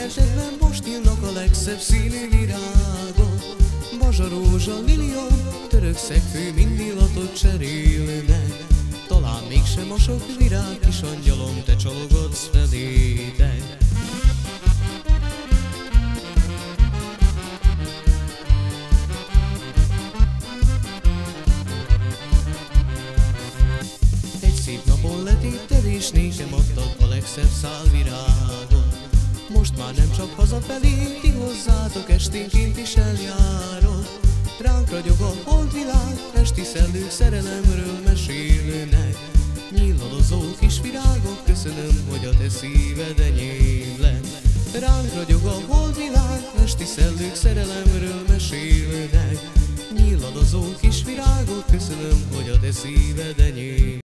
kertekben most nyílnak a legszebb színű virágok. Bazsa, rózsa, lilió, török szegfű mind illatot cserélnek. Talán mégsem a sok virág, kis angyalom, te csalogatsz felétek. Egy szép napon letépted és nékem adtad a legszebb szálvirágot. Most már nem csak hazafelé, ti hozzátok esténként is eljárok. Ránk ragyog a holdvilág, esti szellők szerelemről mesélnek. Nyíladozó kis virágok, köszönöm, hogy a te szíved enyém lett. Ránk ragyog a holdvilág, esti szellők szerelemről mesélnek. Nyíladozó kis virágok, köszönöm, hogy a te szíved enyém